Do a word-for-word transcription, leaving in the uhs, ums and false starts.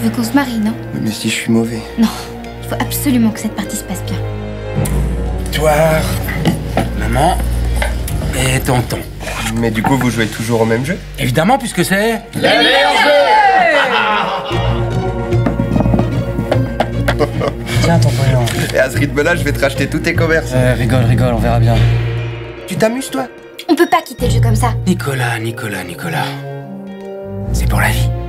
veux qu'on se marie, non? Mais si je suis mauvais. Non, il faut absolument que cette partie se passe bien. Victoire, maman et tonton. Mais du coup, vous jouez toujours au même jeu? Évidemment, puisque c'est... Les meilleurs jeux. Tiens, ton pognon. Et à ce rythme-là, je vais te racheter tous tes commerces. Euh, rigole, rigole, on verra bien. Tu t'amuses, toi? On peut pas quitter le jeu comme ça. Nicolas, Nicolas, Nicolas. C'est pour la vie.